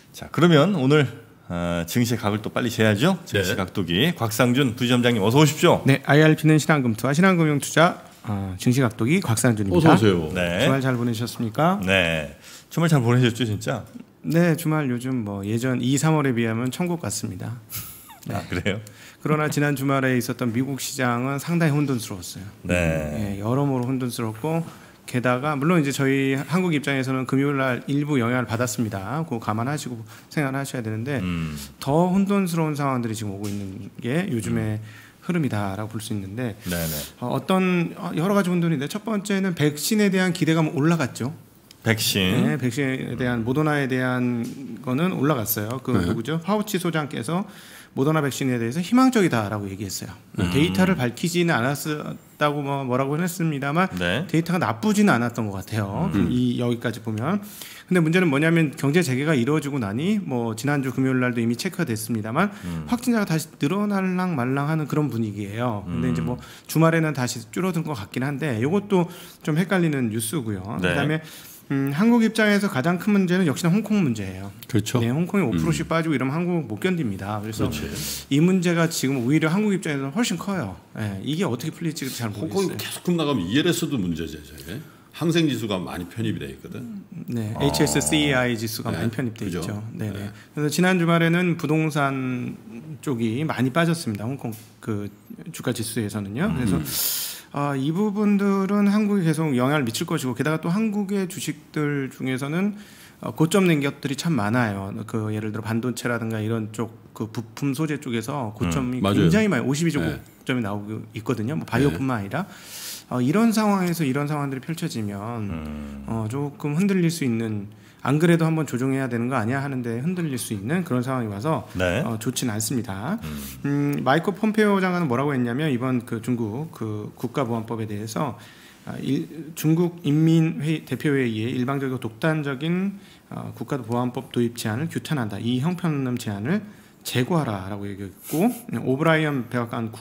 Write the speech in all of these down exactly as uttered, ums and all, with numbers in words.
자, 그러면 오늘 어, 증시 각을 또 빨리 재야죠. 증시 네. 각도기 곽상준 부지점장님 어서 오십시오. 네, 아이알피는 신한금투와 신한금융투자 어, 증시 각도기 곽상준입니다. 어서 오세요. 네. 주말 잘 보내셨습니까? 네. 주말 잘 보내셨죠, 진짜? 네, 주말 요즘 뭐 예전 이, 삼월에 비하면 천국 같습니다. 네. 아, 그래요? 그러나 지난 주말에 있었던 미국 시장은 상당히 혼돈스러웠어요. 네. 예, 여러모로 혼돈스럽고 게다가 물론 이제 저희 한국 입장에서는 금요일 날 일부 영향을 받았습니다. 그거 감안하시고 생각하셔야 되는데 음. 더 혼돈스러운 상황들이 지금 오고 있는 게 요즘의 음. 흐름이다라고 볼 수 있는데 네네. 어, 어떤 여러 가지 혼돈인데 첫 번째는 백신에 대한 기대감은 올라갔죠. 백신. 네, 백신에 대한 모더나에 대한 거는 올라갔어요. 그 네. 누구죠? 파우치 소장께서 모더나 백신에 대해서 희망적이다라고 얘기했어요. 음. 데이터를 밝히지는 않았다고 뭐 뭐라고 했습니다만 네. 데이터가 나쁘지는 않았던 것 같아요. 음. 이 여기까지 보면. 근데 문제는 뭐냐면 경제 재개가 이루어지고 나니 뭐 지난주 금요일 날도 이미 체크가 됐습니다만 음. 확진자가 다시 늘어날랑 말랑하는 그런 분위기예요. 근데 음. 이제 뭐 주말에는 다시 줄어든 것 같긴 한데 이것도 좀 헷갈리는 뉴스고요. 네. 그다음에 음, 한국 입장에서 가장 큰 문제는 역시나 홍콩 문제예요. 그렇죠. 네, 홍콩이 오 퍼센트씩 음. 빠지고 이러면 한국 못 견딥니다. 그래서 그렇지. 이 문제가 지금 오히려 한국 입장에서는 훨씬 커요. 네, 이게 어떻게 풀릴지 잘 모르겠어요. 홍콩이 계속 나가면 이엘에스도 문제죠. 저게. 항생 지수가 많이 편입이 돼 있거든. 네, 아. 에이치에스씨아이 지수가 네. 많이 편입돼 그죠? 있죠. 네네. 네. 그래서 지난 주말에는 부동산 쪽이 많이 빠졌습니다. 홍콩 그 주가 지수에서는요. 음. 그래서 아, 이 부분들은 한국에 계속 영향을 미칠 것이고 게다가 또 한국의 주식들 중에서는 고점 낸 것들이 참 많아요. 그 예를 들어 반도체라든가 이런 쪽 그 부품 소재 쪽에서 고점이 음, 굉장히 많이 오십이 조 네. 고점이 나오고 있거든요. 뭐 바이오뿐만 네. 아니라 어, 이런 상황에서 이런 상황들이 펼쳐지면 음. 어, 조금 흔들릴 수 있는. 안 그래도 한번 조정해야 되는 거 아니야 하는데 흔들릴 수 있는 그런 상황이 와서 네. 어, 좋지는 않습니다. 음. 음, 마이크 폼페이오 장관은 뭐라고 했냐면 이번 그 중국 그 국가보안법에 대해서 아, 일, 중국 인민회의 대표회의의 일방적이고 독단적인 어, 국가보안법 도입 제안을 규탄한다. 이 형편없는 제안을 제고하라라고 얘기했고 오브라이언 백악관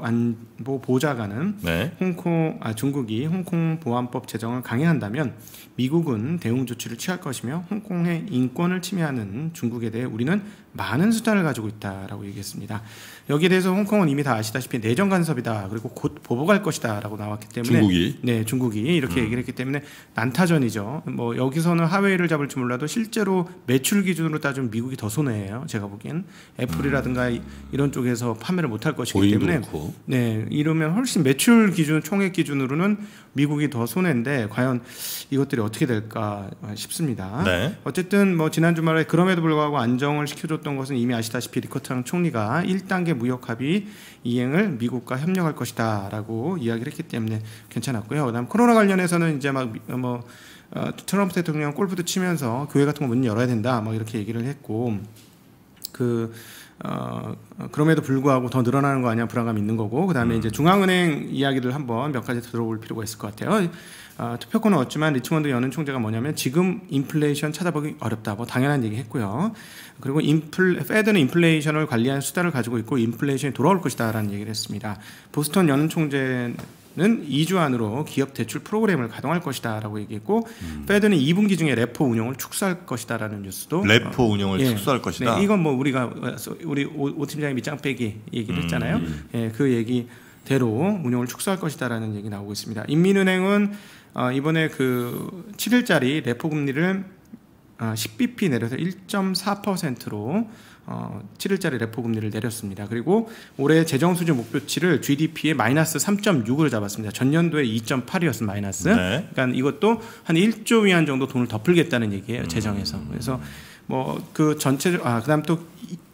국가안보보좌관은 네. 홍콩 아 중국이 홍콩 보안법 제정을 강행한다면 미국은 대응 조치를 취할 것이며 홍콩의 인권을 침해하는 중국에 대해 우리는 많은 수단을 가지고 있다라고 얘기했습니다. 여기에 대해서 홍콩은 이미 다 아시다시피 내정 간섭이다. 그리고 곧 보복할 것이다라고 나왔기 때문에 중국이 네 중국이 이렇게 음. 얘기를 했기 때문에 난타전이죠. 뭐 여기서는 하웨이를 잡을지 몰라도 실제로 매출 기준으로 따지면 미국이 더 손해예요. 제가 보기엔 애플이라든가 음. 이런 쪽에서 판매를 못할 것이기 때문에 그렇고. 네 이러면 훨씬 매출 기준 총액 기준으로는 미국이 더 손해인데 과연 이것들이 어떻게 될까 싶습니다. 네. 어쨌든 뭐 지난 주말에 그럼에도 불구하고 안정을 시켜줬던 것은 이미 아시다시피 리커창 총리가 일 단계 무역 합의 이행을 미국과 협력할 것이다라고 이야기를 했기 때문에 괜찮았고요. 그다음 코로나 관련해서는 이제 막 뭐 어, 트럼프 대통령 골프도 치면서 교회 같은 거 문 열어야 된다, 막 이렇게 얘기를 했고 그. 어, 그럼에도 불구하고 더 늘어나는 거 아니야 불안감이 있는 거고 그다음에 음. 이제 중앙은행 이야기들 한번 몇 가지 들어볼 필요가 있을 것 같아요. 어, 투표권은 얻지만 리치먼드 연은 총재가 뭐냐면 지금 인플레이션 찾아보기 어렵다. 뭐 당연한 얘기 했고요. 그리고 인플, 페드는 인플레이션을 관리하는 수단을 가지고 있고 인플레이션이 돌아올 것이다라는 얘기를 했습니다. 보스턴 연은 총재는 이 주 안으로 기업 대출 프로그램을 가동할 것이다라고 얘기했고 음. 페드는 이 분기 중에 레포 운용을 축소할 것이다라는 뉴스도 레포 어, 운용을 예. 축소할 것이다. 네, 이건 뭐 우리가 우리 오, 오 팀장이 밑장 빼기 얘기를 음. 했잖아요. 예, 그 얘기대로 운용을 축소할 것이다라는 얘기 나오고 있습니다. 인민은행은 어, 이번에 그 칠 일짜리 레포 금리를 어, 십 비피 내려서 일 점 사 퍼센트로 어, 칠 일짜리 레포 금리를 내렸습니다. 그리고 올해 재정 수지 목표치를 지디피의 마이너스 삼 점 육으로 잡았습니다. 전년도에 이 점 팔이었습니다. 마이너스. 네. 그러니까 이것도 한 일 조 위안 정도 돈을 더 풀겠다는 얘기예요. 재정에서. 그래서 뭐 그 전체 아 그다음 또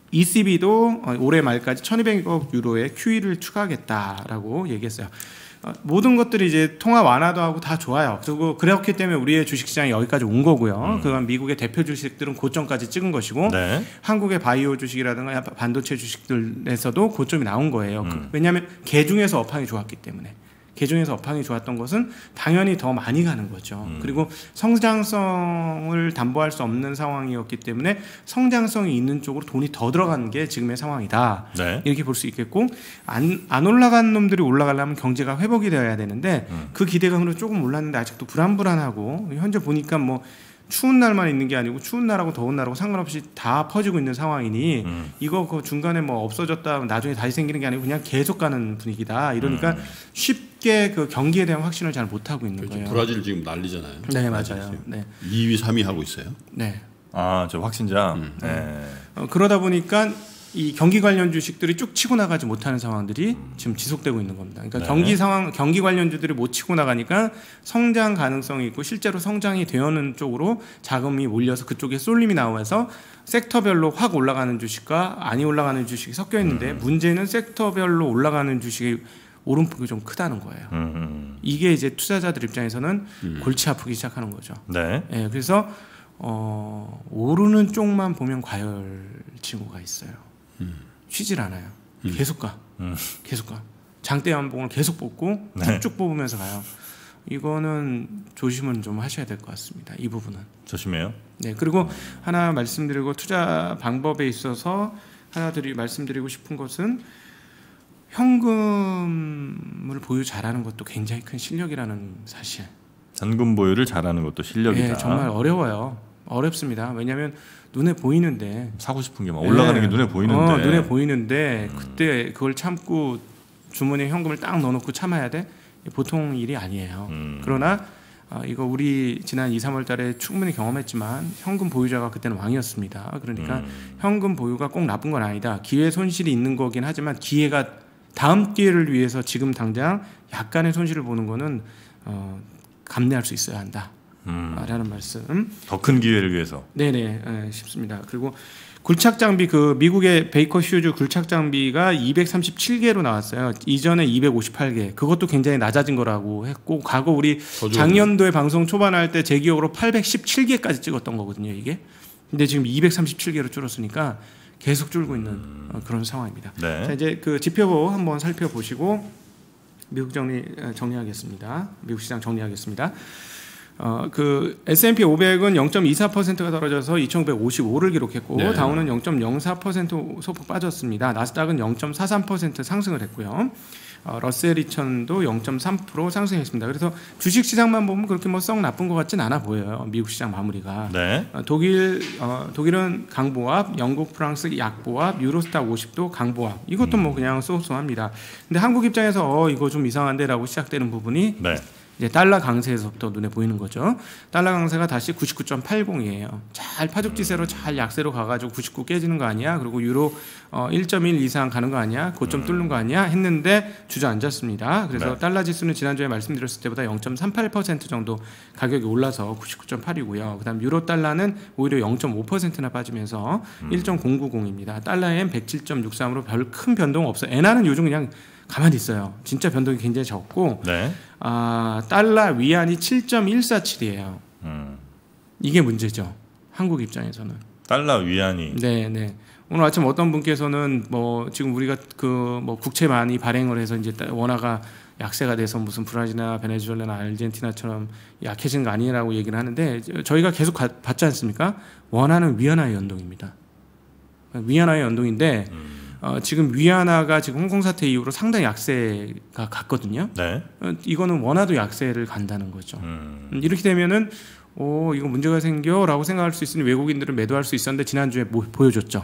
이씨비도 올해 말까지 천이백억 유로의 큐이를 추가하겠다라고 얘기했어요. 모든 것들이 이제 통화 완화도 하고 다 좋아요. 그리고 그렇기 때문에 우리의 주식시장이 여기까지 온 거고요. 음. 그건 미국의 대표 주식들은 고점까지 찍은 것이고 네. 한국의 바이오 주식이라든가 반도체 주식들에서도 고점이 나온 거예요. 음. 왜냐하면 개중에서 업황이 좋았기 때문에. 개중에서 업황이 좋았던 것은 당연히 더 많이 가는 거죠. 음. 그리고 성장성을 담보할 수 없는 상황이었기 때문에 성장성이 있는 쪽으로 돈이 더 들어가는 게 지금의 상황이다. 네. 이렇게 볼 수 있겠고 안, 안 올라간 놈들이 올라가려면 경제가 회복이 되어야 되는데 음. 그 기대감으로 조금 올랐는데 아직도 불안불안하고 현재 보니까 뭐 추운 날만 있는 게 아니고 추운 날하고 더운 날하고 상관없이 다 퍼지고 있는 상황이니 음. 이거 그 중간에 뭐 없어졌다 나중에 다시 생기는 게 아니고 그냥 계속 가는 분위기다. 이러니까 음. 쉽게 그 경기에 대한 확신을 잘 못 하고 있는 그렇죠. 거예요. 브라질 지금 난리잖아요. 네, 맞아요. 네. 이 위, 삼 위 하고 있어요. 네. 아, 저 확진자. 음. 네. 어, 그러다 보니까 이 경기 관련 주식들이 쭉 치고 나가지 못하는 상황들이 지금 지속되고 있는 겁니다. 그러니까 네. 경기 상황, 경기 관련주들이 못 치고 나가니까 성장 가능성이 있고 실제로 성장이 되어는 쪽으로 자금이 몰려서 그쪽에 쏠림이 나오면서 섹터별로 확 올라가는 주식과 아니 올라가는 주식이 섞여 있는데 음. 문제는 섹터별로 올라가는 주식이 오름폭이 좀 크다는 거예요. 음. 이게 이제 투자자들 입장에서는 음. 골치 아프기 시작하는 거죠. 네. 예, 그래서 어, 오르는 쪽만 보면 과열 징후가 있어요. 음. 쉬질 않아요. 음. 계속 가. 음. 계속 가. 장대 연봉을 계속 뽑고 네. 쭉쭉 뽑으면서 가요. 이거는 조심은 좀 하셔야 될 것 같습니다. 이 부분은. 조심해요. 네. 그리고 하나 말씀드리고 투자 방법에 있어서 하나 드리 말씀드리고 싶은 것은 현금을 보유 잘하는 것도 굉장히 큰 실력이라는 사실. 현금 보유를 잘하는 것도 실력이다. 네, 정말 어려워요. 어렵습니다. 왜냐하면 눈에 보이는데 사고 싶은 게 막 올라가는 네. 게 눈에 보이는데. 어, 눈에 보이는데 음. 그때 그걸 참고 주머니에 현금을 딱 넣어놓고 참아야 돼? 보통 일이 아니에요. 음. 그러나 어, 이거 우리 지난 이, 삼월 달에 충분히 경험했지만 현금 보유자가 그때는 왕이었습니다. 그러니까 음. 현금 보유가 꼭 나쁜 건 아니다. 기회 손실이 있는 거긴 하지만 기회가 다음 기회를 위해서 지금 당장 약간의 손실을 보는 거는 어, 감내할 수 있어야 한다. 음. 라는 말씀. 더 큰 기회를 위해서. 네네, 네, 싶습니다. 그리고 굴착 장비, 그 미국의 베이커 휴즈 굴착 장비가 이백삼십칠 개로 나왔어요. 이전에 이백오십팔 개. 그것도 굉장히 낮아진 거라고 했고, 과거 우리 작년도에 방송 초반할 때 제 기억으로 팔백십칠 개까지 찍었던 거거든요, 이게. 근데 지금 이백삼십칠 개로 줄었으니까 계속 줄고 있는 음. 그런 상황입니다. 네. 자, 이제 그 지표보 한번 살펴보시고 미국 정리 정리하겠습니다. 미국 시장 정리하겠습니다. 어, 그 에스 앤 피 오백은 영 점 이사 퍼센트가 떨어져서 이천구백오십오를 기록했고 네. 다우는 영 점 영사 퍼센트 소폭 빠졌습니다. 나스닥은 영 점 사삼 퍼센트 상승을 했고요. 어, 러셀 이천도 영 점 삼 퍼센트 상승했습니다. 그래서 주식 시장만 보면 그렇게 뭐 썩 나쁜 것 같진 않아 보여요. 미국 시장 마무리가. 네. 어, 독일 어, 독일은 강보합, 영국, 프랑스 약보합, 유로스탁 오십도 강보합. 이것도 뭐 그냥 쏘쏘합니다. 근데 한국 입장에서 어, 이거 좀 이상한데라고 시작되는 부분이 네. 이제 달러 강세에서부터 눈에 보이는 거죠. 달러 강세가 다시 구십구 점 팔공이에요. 잘 파죽지세로 잘 약세로 가가지고 구십구 깨지는 거 아니야? 그리고 유로 어, 일 점 일 이상 가는 거 아니야? 고점 뚫는 거 아니야? 했는데 주저앉았습니다. 그래서 네. 달러 지수는 지난주에 말씀드렸을 때보다 영 점 삼팔 퍼센트 정도 가격이 올라서 구십구 점 팔이고요. 그다음 유로 달러는 오히려 영 점 오 퍼센트나 빠지면서 음. 일 점 공구공입니다. 달러엔 백칠 점 육삼으로 별 큰 변동 없어요. 엔화는 요즘 그냥 가만히 있어요. 진짜 변동이 굉장히 적고 네. 아, 달러 위안이 칠 점 일사칠이에요. 음. 이게 문제죠. 한국 입장에서는. 달러 위안이. 네, 네. 오늘 아침 어떤 분께서는 뭐 지금 우리가 그 뭐 국채 많이 발행을 해서 이제 원화가 약세가 돼서 무슨 브라질이나 베네수엘라나 아르헨티나처럼 약해진 거 아니라고 얘기를 하는데 저희가 계속 가, 봤지 않습니까? 원화는 위안화의 연동입니다. 위안화의 연동인데 음. 어, 지금 위안화가 지금 홍콩 사태 이후로 상당히 약세가 갔거든요. 네. 어, 이거는 원화도 약세를 간다는 거죠. 음. 음, 이렇게 되면은 오 이거 문제가 생겨라고 생각할 수 있으니 외국인들은 매도할 수 있었는데 지난주에 뭐, 보여줬죠.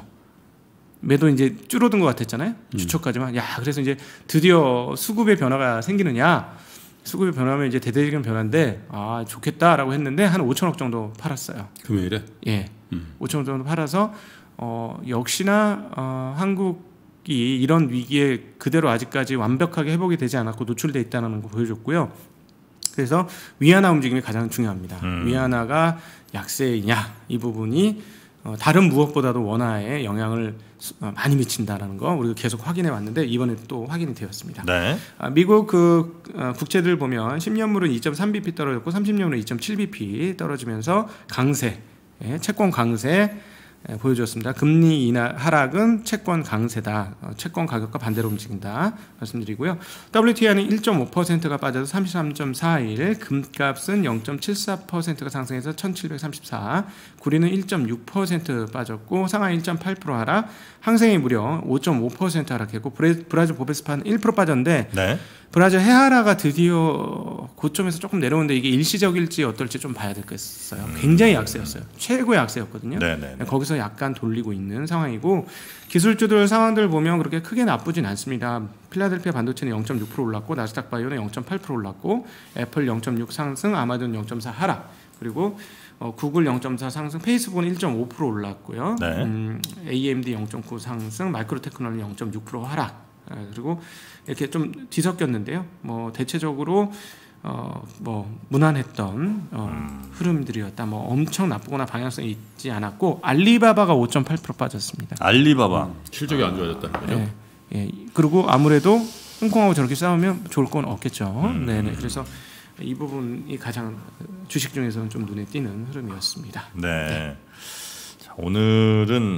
매도 이제 줄어든 것 같았잖아요. 음. 주초까지만. 야 그래서 이제 드디어 수급의 변화가 생기느냐. 수급의 변화면 이제 대대적인 변화인데 아 좋겠다라고 했는데 한 오천억 정도 팔았어요. 금요일에? 예, 음. 오천억 정도 팔아서 어, 역시나 어, 한국이 이런 위기에 그대로 아직까지 완벽하게 회복이 되지 않았고 노출돼 있다는 걸 보여줬고요. 그래서 위안화 움직임이 가장 중요합니다. 음. 위안화가 약세이냐 이 부분이 어, 다른 무엇보다도 원화에 영향을 수, 어, 많이 미친다라는 거 우리가 계속 확인해 왔는데 이번에 또 확인이 되었습니다. 네. 아, 미국 그 어, 국채들 보면 십 년물은 이 점 삼 비피 떨어졌고 삼십 년물은 이 점 칠 비피 떨어지면서 강세, 예, 채권 강세 예, 보여줬습니다. 금리 인하 하락은 채권 강세다. 어, 채권 가격과 반대로 움직인다. 말씀드리고요. 더블유티아이는 일 점 오 퍼센트가 빠져서 삼십삼 점 사일, 금값은 영 점 칠사 퍼센트가 상승해서 천칠백삼십사, 구리는 일 점 육 퍼센트 빠졌고 상하이 일 점 팔 퍼센트 하락, 항생이 무려 오 점 오 퍼센트 하락했고 브레, 브라질 보베스파는 일 퍼센트 빠졌는데 네. 브라질 헤아라가 드디어 고점에서 조금 내려오는데 이게 일시적일지 어떨지 좀 봐야 되겠어요. 굉장히 약세였어요. 최고의 약세였거든요. 네네. 거기서 약간 돌리고 있는 상황이고 기술주들 상황들 보면 그렇게 크게 나쁘진 않습니다. 필라델피아 반도체는 영 점 육 퍼센트 올랐고 나스닥 바이오는 영 점 팔 퍼센트 올랐고 애플 영 점 육 상승, 아마존 영 점 사 하락, 그리고 어, 구글 영 점 사 상승, 페이스북은 일 점 오 퍼센트 올랐고요. 네. 음, 에이엠디 영 점 구 상승, 마이크로테크놀은 영 점 육 퍼센트 하락. 아, 그리고 이렇게 좀 뒤섞였는데요. 뭐 대체적으로 어, 뭐 무난했던 어, 음. 흐름들이었다. 뭐 엄청 나쁘거나 방향성이 있지 않았고 알리바바가 오 점 팔 퍼센트 빠졌습니다. 알리바바 음, 실적이 안 좋아졌다는 거죠. 예, 예. 그리고 아무래도 홍콩하고 저렇게 싸우면 좋을 건 없겠죠. 음. 네네. 그래서 이 부분이 가장 주식 중에서는 좀 눈에 띄는 흐름이었습니다. 네. 네. 자, 오늘은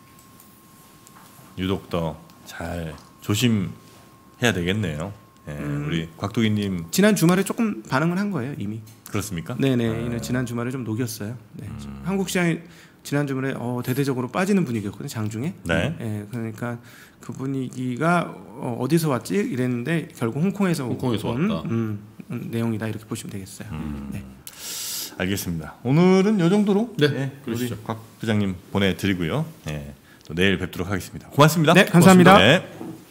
유독 더 잘 조심해야 되겠네요. 네, 음. 우리 곽도기님 지난 주말에 조금 반응을 한 거예요 이미. 그렇습니까? 네네. 네. 지난 주말에 좀 녹였어요. 네. 음. 한국 시장이 지난 주말에 어, 대대적으로 빠지는 분위기였거든요. 장중에. 네. 네. 그러니까 그 분위기가 어, 어디서 왔지 이랬는데 결국 홍콩에서 홍콩에서 온, 왔다. 음, 음, 내용이다 이렇게 보시면 되겠어요. 음. 네. 알겠습니다. 오늘은 이 정도로 네, 네, 그러시죠. 우리 곽 부장님 보내드리고요. 네, 또 내일 뵙도록 하겠습니다. 고맙습니다. 네, 감사합니다. 고맙습니다. 네.